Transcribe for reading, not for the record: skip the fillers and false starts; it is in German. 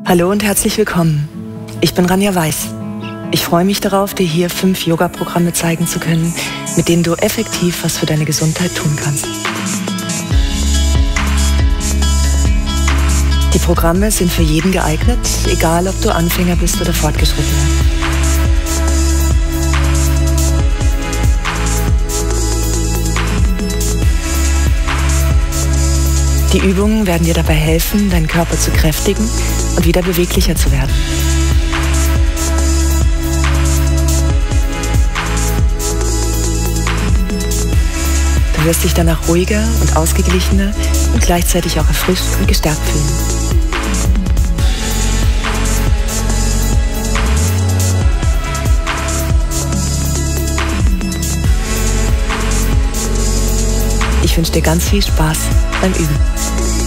Hallo und herzlich willkommen. Ich bin Rania Weiß. Ich freue mich darauf, dir hier 5 Yoga-Programme zeigen zu können, mit denen du effektiv was für deine Gesundheit tun kannst. Die Programme sind für jeden geeignet, egal ob du Anfänger bist oder Fortgeschrittener. Die Übungen werden dir dabei helfen, deinen Körper zu kräftigen und wieder beweglicher zu werden. Du wirst dich danach ruhiger und ausgeglichener und gleichzeitig auch erfrischt und gestärkt fühlen. Ich wünsche dir ganz viel Spaß beim Üben.